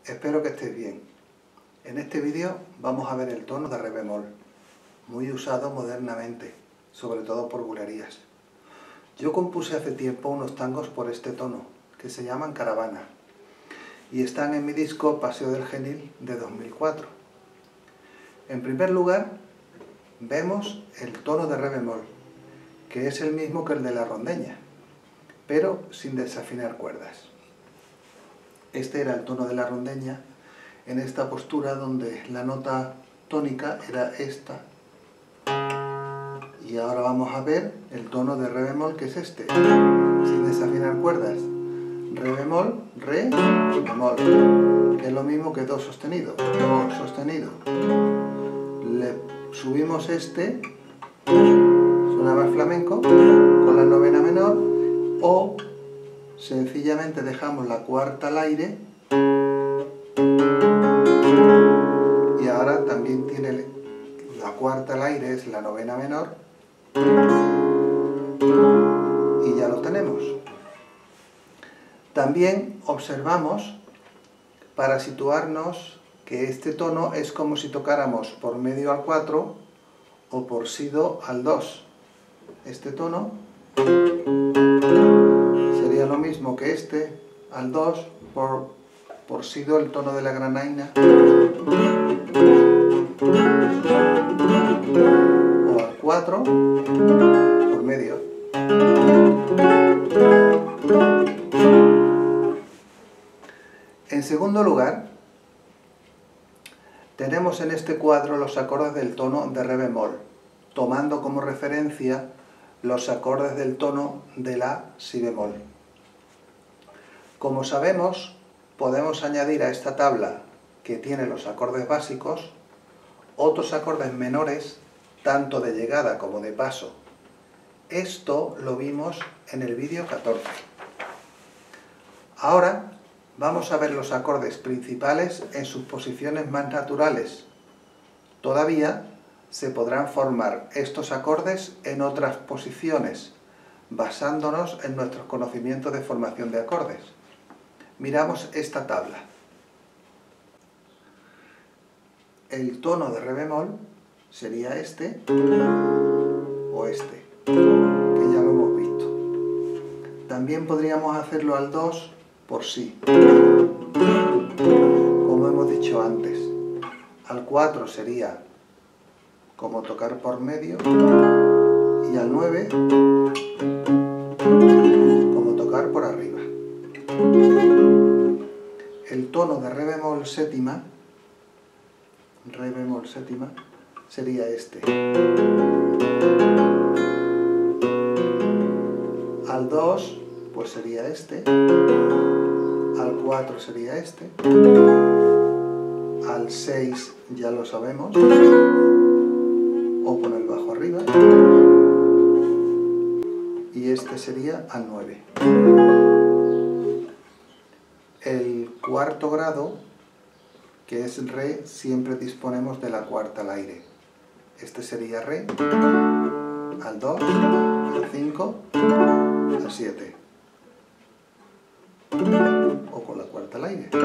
Espero que estés bien. En este vídeo vamos a ver el tono de re bemol, muy usado modernamente, sobre todo por bulerías. Yo compuse hace tiempo unos tangos por este tono, que se llaman Caravana, y están en mi disco Paseo del Genil de 2004. En primer lugar, vemos el tono de re bemol, que es el mismo que el de la rondeña, pero sin desafinar cuerdas. Este era el tono de la rondeña en esta postura donde la nota tónica era esta. Y ahora vamos a ver el tono de re bemol, que es este, sin desafinar cuerdas. Re bemol, re, bemol, que es lo mismo que do sostenido, do sostenido. Le subimos este, suena más flamenco, con la novena menor, o sencillamente dejamos la cuarta al aire y ahora también tiene la cuarta al aire, es la novena menor, y ya lo tenemos. También observamos, para situarnos, que este tono es como si tocáramos por medio al 4 o por si do al 2. Este tono sería lo mismo que este al 2 por si do, el tono de la granaina, o al 4 por medio. En segundo lugar, tenemos en este cuadro los acordes del tono de re bemol, tomando como referencia los acordes del tono de la si bemol. Como sabemos, podemos añadir a esta tabla, que tiene los acordes básicos, otros acordes menores, tanto de llegada como de paso. Esto lo vimos en el vídeo 14. Ahora vamos a ver los acordes principales en sus posiciones más naturales. Todavía se podrán formar estos acordes en otras posiciones, basándonos en nuestros conocimientos de formación de acordes. Miramos esta tabla. El tono de re bemol sería este o este, que ya lo hemos visto. También podríamos hacerlo al 2 por si, como hemos dicho antes. Al 4 sería como tocar por medio, y al 9 como tocar por arriba. El tono de re bemol séptima sería este. Al 2 pues sería este, al 4 sería este, al 6 ya lo sabemos, o con el bajo arriba, y este sería al 9. El cuarto grado, que es re, siempre disponemos de la cuarta al aire. Este sería re, al 2, al 5, al 7, o con la cuarta al aire.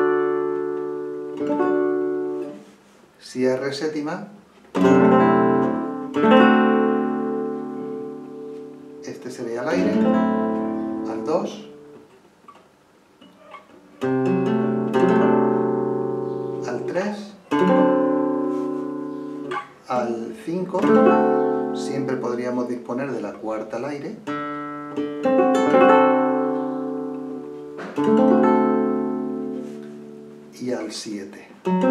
Si es re séptima, este sería al aire, al 2, al 3, al 5, siempre podríamos disponer de la cuarta al aire, y al 7.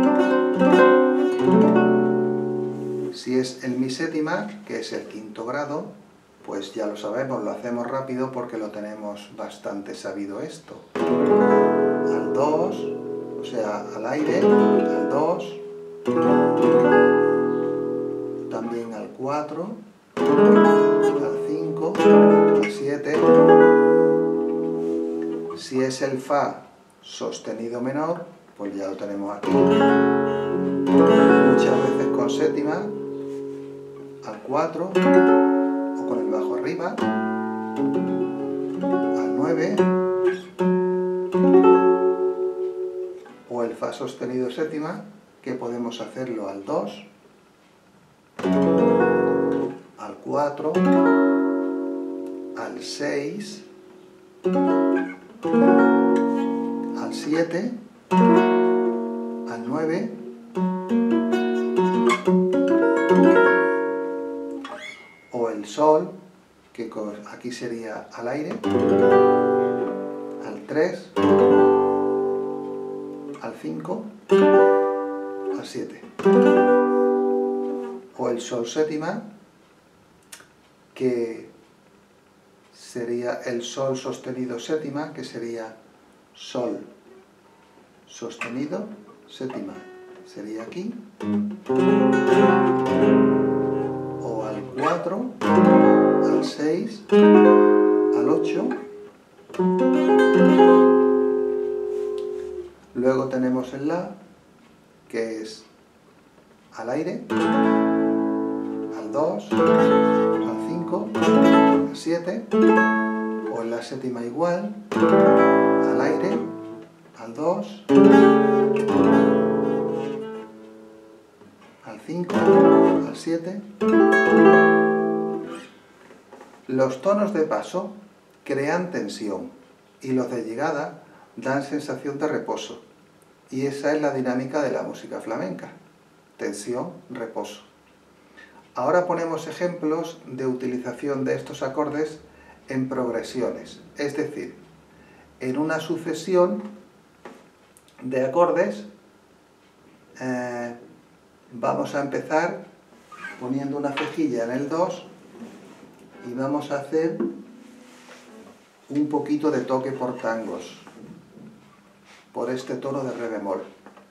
Si es el mi séptima, que es el quinto grado, pues ya lo sabemos, lo hacemos rápido porque lo tenemos bastante sabido esto. Al 2, o sea, al aire, al 2, también al 4, al 5, al 7. Si es el fa sostenido menor, pues ya lo tenemos aquí. Muchas veces con séptima, al 4, o con el bajo arriba, al 9, o el fa sostenido séptima, que podemos hacerlo al 2, al 4, al 6, al 7, al 9, o el sol, que aquí sería al aire, al 3, al 5, al 7. O el sol séptima, que sería el sol sostenido séptima, que sería sol sostenido séptima, sería aquí, o al 4, al 6, al 8. Luego tenemos el la, que es al aire, al 2, al 5, al 7, o en la séptima igual, al aire, al 2, al 5, al 7. Los tonos de paso crean tensión y los de llegada dan sensación de reposo. Y esa es la dinámica de la música flamenca. Tensión, reposo. Ahora ponemos ejemplos de utilización de estos acordes en progresiones. Es decir, en una sucesión de acordes vamos a empezar poniendo una cejilla en el 2 y vamos a hacer un poquito de toque por tangos, por este tono de re bemol.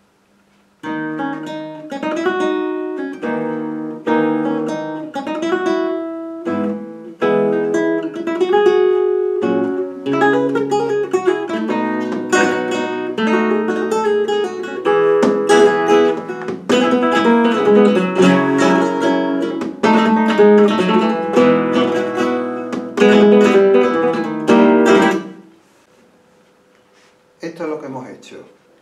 Esto es lo que hemos hecho.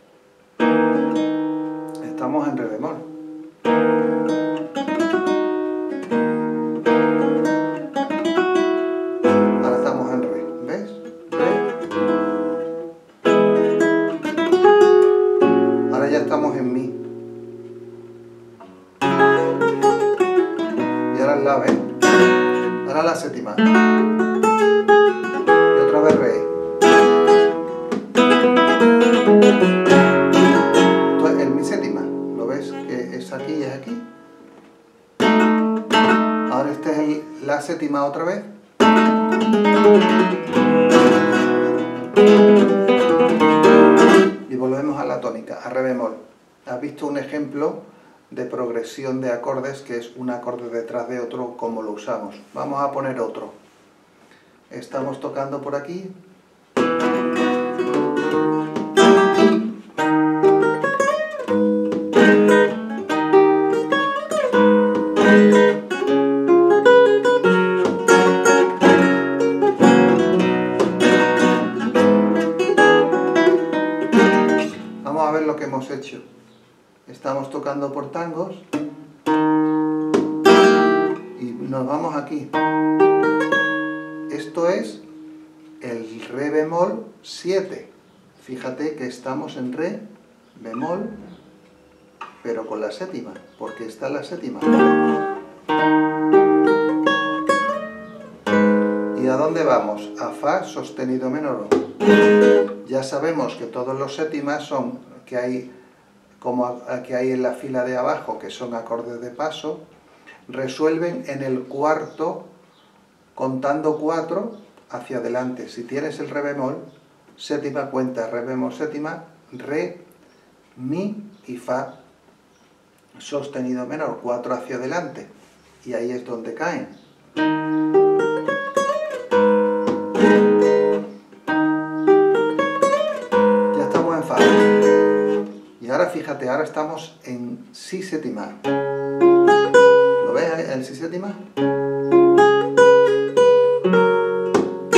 Estamos en re bemol. Ahora estamos en re. ¿Ves? Re. Ahora ya estamos en mi. Y ahora es la, ¿ves? Ahora la séptima. Y otra vez re. Entonces, el mi séptima, ¿lo ves? Que es aquí y es aquí. Ahora esta es la séptima otra vez. Y volvemos a la tónica, a re bemol. ¿Has visto un ejemplo de progresión de acordes que es un acorde detrás de otro como lo usamos? Vamos a poner otro. Estamos tocando por aquí. Vamos a ver lo que hemos hecho. Estamos tocando por tangos y nos vamos aquí. Esto es el re bemol 7. Fíjate que estamos en re bemol, pero con la séptima, porque está la séptima. ¿Y a dónde vamos? A fa sostenido menor. Ya sabemos que todos los séptimas son que hay, como que hay en la fila de abajo, que son acordes de paso, resuelven en el cuarto contando 4 hacia adelante. Si tienes el re bemol, séptima cuenta re bemol séptima, re, mi y fa sostenido menor, 4 hacia adelante. Y ahí es donde caen. Ya estamos en fa. Y ahora fíjate, ahora estamos en si séptima. ¿Lo ves el si séptima?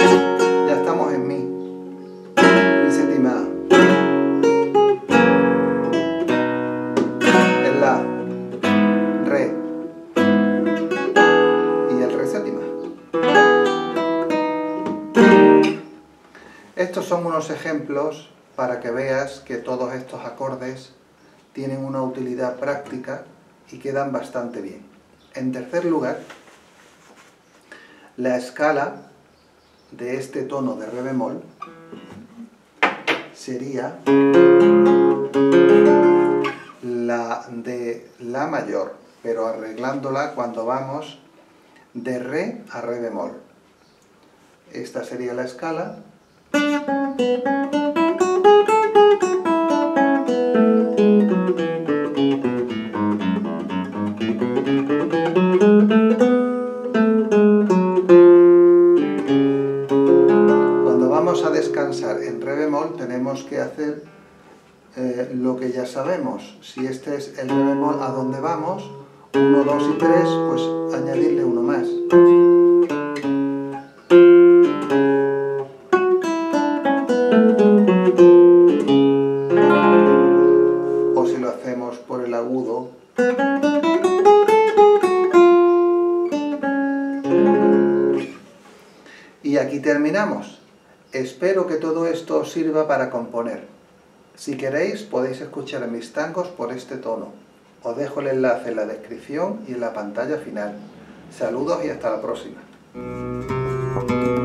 Ya estamos en mi séptima. unos ejemplos para que veas que todos estos acordes tienen una utilidad práctica y quedan bastante bien. En tercer lugar, la escala de este tono de re bemol sería la de la mayor, pero arreglándola cuando vamos de re a re bemol. Esta sería la escala. Cuando vamos a descansar en re bemol tenemos que hacer lo que ya sabemos. Si este es el re bemol a donde vamos, 1, 2 y 3, pues añadirle uno más. O si lo hacemos por el agudo, y aquí terminamos. Espero que todo esto os sirva para componer. Si queréis podéis escuchar mis tangos por este tono. Os dejo el enlace en la descripción y en la pantalla final. Saludos y hasta la próxima.